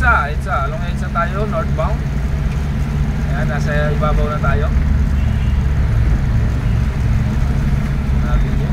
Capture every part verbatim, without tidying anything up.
EDSA, EDSA, along EDSA tayo, northbound. Ayan, nasa ibabaw na tayo. Natin yun.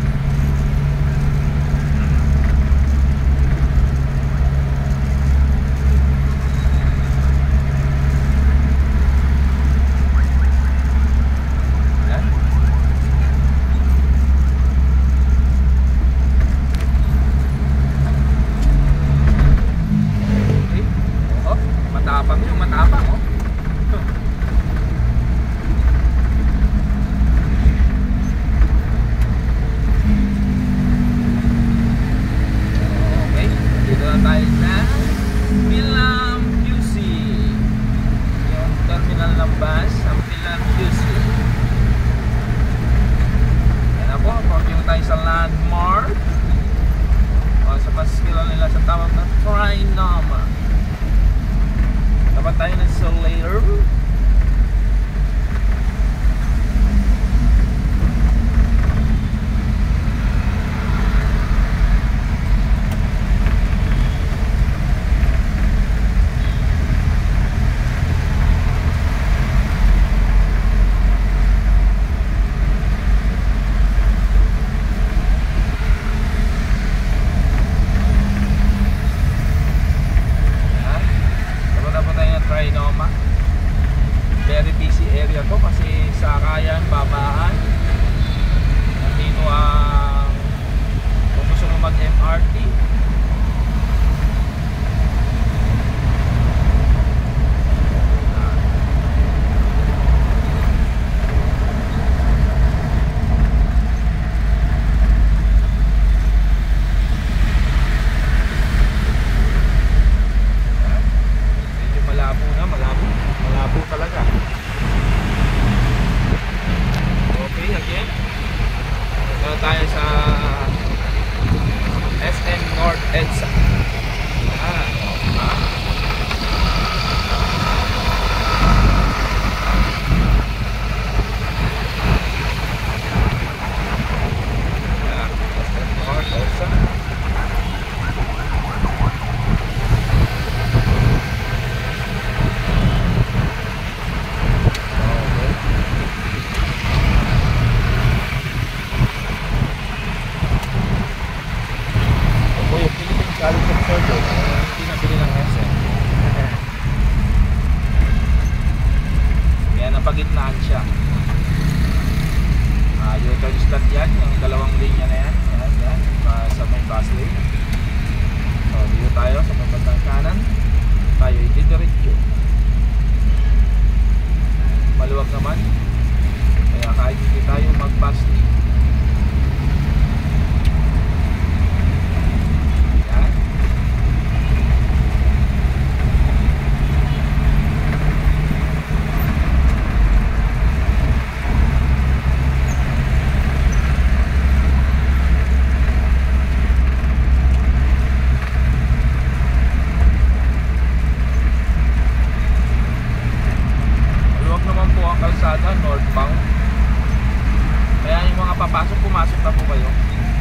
Napagitnaan siya. Uh, U-turn start yan, yung dalawang linya na yan. Yan, yan, uh, sa may bus lane. So, dito tayo sa papuntang kanan. Tayo itidiretso. Maluwag naman. Kaya kahit hindi tayo mag-bus lane. Northbound. Kaya yung mga papasok, pumasok na po kayo.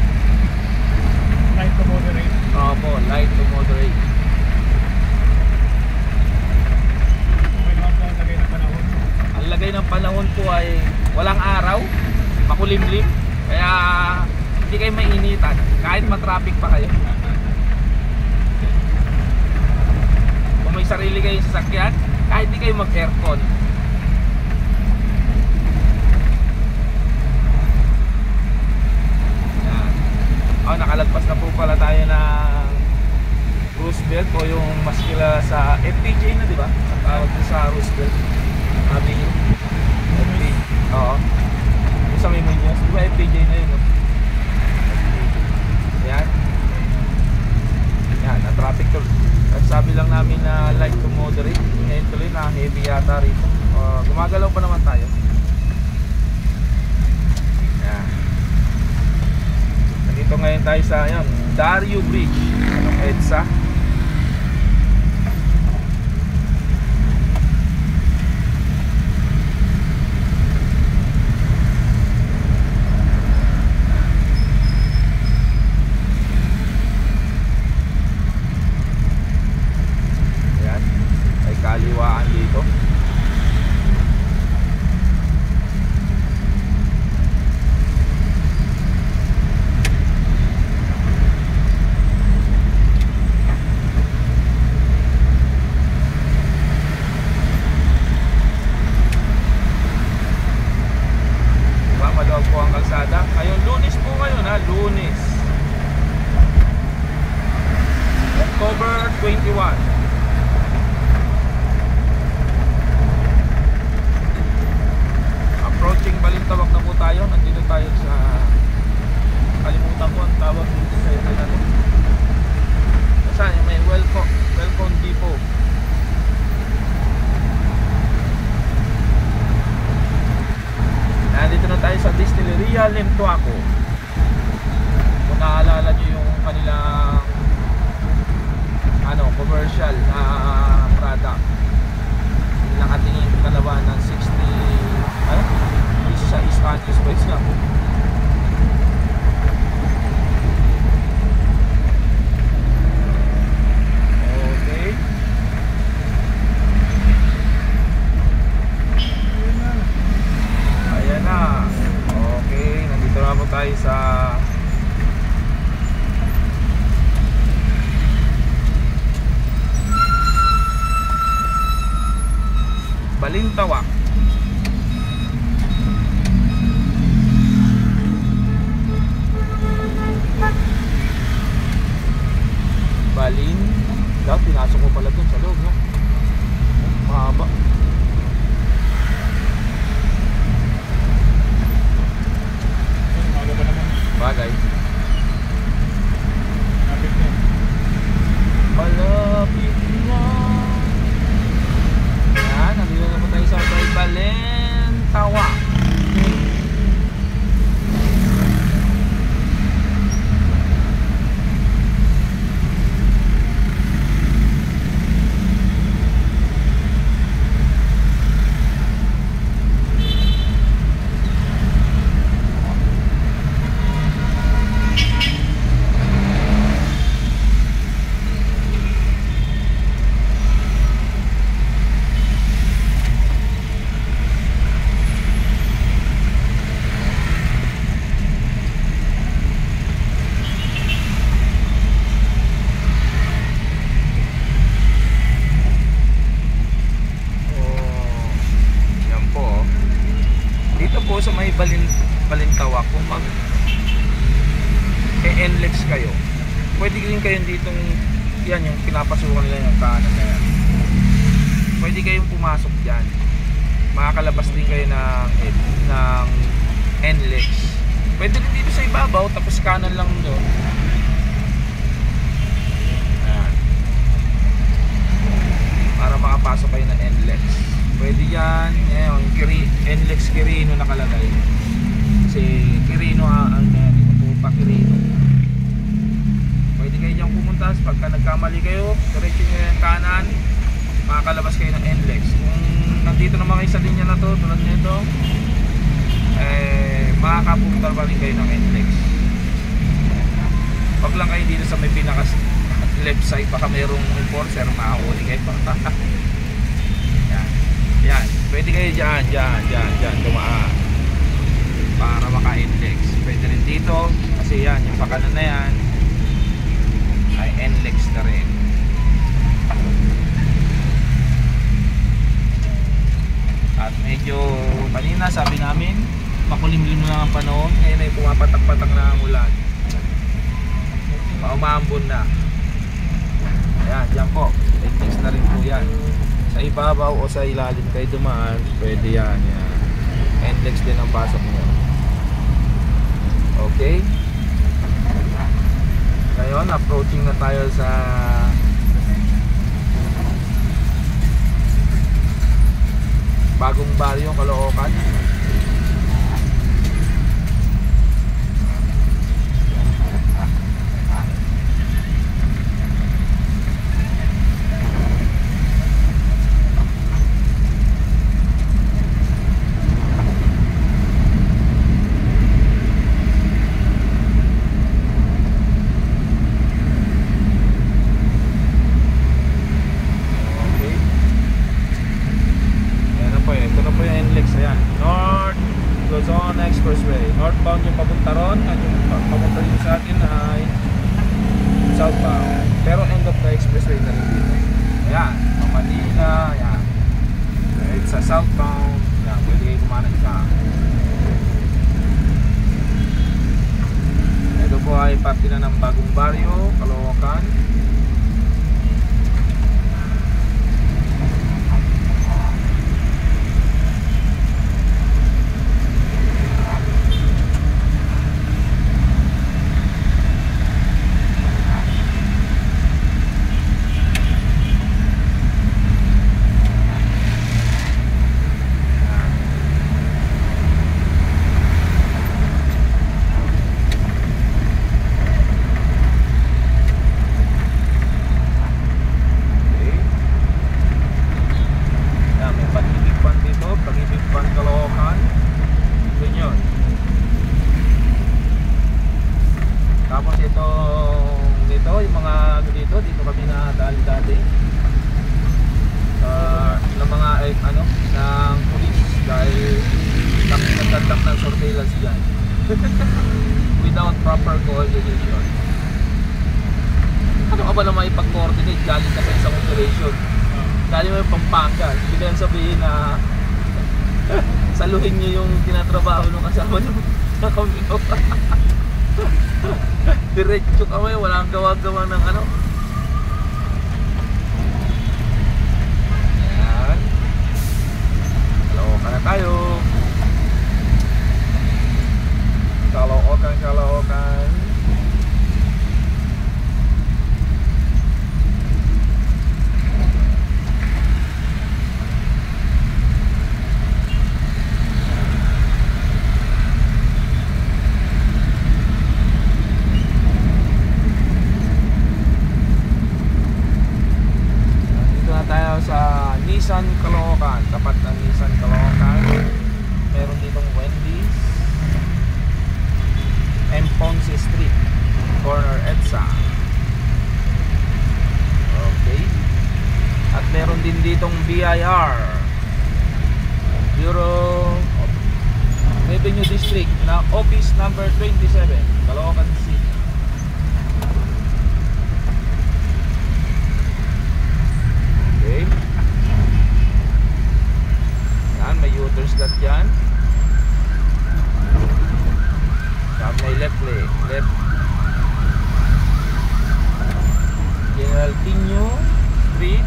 Light to moderate? Oo po, light to moderate. Okay naman po ang lagay ng panahon? Ang lagay ng panahon po ay walang araw, makulimlim. Kaya hindi kayo mainitan kahit matraffic pa kayo. Kung may sarili kayong sasakyan, kahit hindi kayo mag-aircon. Oh, nakalagpas na po pala tayo ng Roosevelt o yung mas kilala sa F P J na, di ba? Ang tawag ko sa Roosevelt Avenue. F P J. Oo. Yung sa may Muñoz, di ba F P J na yun? No? Yan. Yan, na-traffic to. At sabi lang namin na light to moderate. Ngayon tuloy na heavy yata rito. Uh, gumagalaw pa naman tayo. Yan. Nandito ngayon tayo sa yan, Dario Bridge. Anong EDSA? maluwag po ang kalsada. Ngayon, Lunes po ngayon ha, Lunes. October twenty-one. Approaching Balintawak na po tayo. Nandito tayo sa, kalimutan ko ang tawag dito sa ito na rin. Saan? May welcome, welcome depot. Nandito na tayo sa Distilleria Lemtuaco. Kung naalala nyo yung kanilang ano, commercial na product, nakatingin kalawa ng sixty ano? This is a Spanish price lang. Okay. Ayan na. Okay, nandito na po tayo sa Balintawak. Balin. Daw, pinasok ko pala dun sa loob, no? Mahaba. Bagay. Malapit na. Yan, nandito na po tayo sa Balintawak. Sa may Balin, Balintawak, kung mag e-N L E X kayo, pwede rin kayo ditong, yan yung pinapasukan nila yung kanan na yan, pwede kayong pumasok dyan, makakalabas din kayo ng, ng N L E X. Pwede rin dito sa ibabaw, tapos kanan lang doon. Ayan, para makapasok kayo ng N L E X. Pwede yan, yung N L E X Quirino nakalagay. Kasi Quirino ang uh, pa Quirino. Pwede kayo dyan pumunta. Pagka nagkamali kayo, diretso nyo yung kanan, makakalabas kayo ng N L E X. Kung nandito naman kayo sa linya na to, tulad nito, eh, makakapunta pa rin kayo ng N L E X. Wag lang kayo dito sa may pinaka left side, baka mayroong enforcer, makakuli kayo pa. Yan, pwede kayo dyan, dyan, dyan, dyan, dumaan para maka-N L E X. Pwede rin dito, kasi yan, yung pakanan na yan ay N L E X na rin. At medyo, kanina sabi namin, makulimlim na ang panahon. Ngayon ay pumapatak-patak na ang ulan. Maumambon na. Ayan, dyan po, N L E X na rin po yan. Sa ibabaw o sa ilalim kayo dumaan, pwede yan, yan. N L E X din ang pasok nyo. Okay. Ngayon, approaching na tayo sa bagong baryo, Caloocan. Expressway, northbound yung papunta ron, at yung papunta din sa atin ay southbound, pero end of the expressway na rin dito. Ayan, Manila, ayan, it's a southbound, ayan, pwede kayo kumanan siya. Barrio, Caloocan. Tapos itong dito, yung mga ano dito, dito kami nadali dati uh, ng mga eh, ano, ng police dahil nagtatak ng surveillance dyan without proper coordination. Ano ka ba na maipag-coordinate galing ka sa isang operation? Galing mo yung Pampanga, hindi ka sabihin na saluhin nyo yung tinatrabaho ng kasama nyo sa kamino. Diretso kami, walang gawa-gawa ng ano. Ayan. Caloocan na tayo. Caloocan, Caloocan. Sa Nissan Caloocan, tapat ng Nissan Caloocan, meron ditong Wendy's and Ponce Street, corner EDSA. Okay. At meron din ditong B I R, Bureau of Revenue District, na office number twenty-seven, Caloocan City. Okay. Yan, may U-turn slot dyan. Saan may left lane, left. General Tinio Street.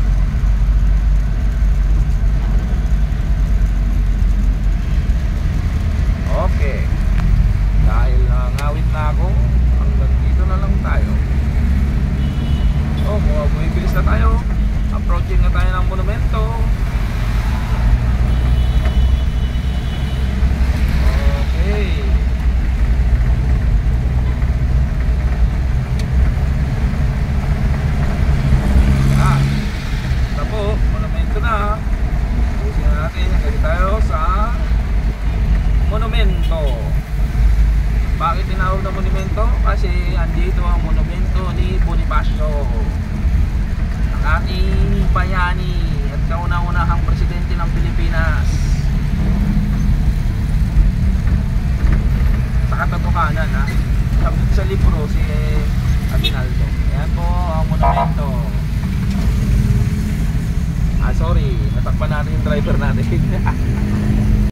Okay. Dahil nangawit na ako, hanggang dito na lang tayo. So, kung bumibilis na tayo, approaching na tayo ng monumento. Okay. Ah, ito po, monumento na. Pusin na natin, hanggang tayo sa monumento. Bakit tinawag na monumento? Kasi andito ang monumento ni Bonifacio, ating bayani at kauna-unahang presidente ng Pilipinas. Sa katotohanan, ha, sa, sa libro si Aguinaldo. Ayan po ang monumento. Ah, sorry, natakpan natin yung driver natin.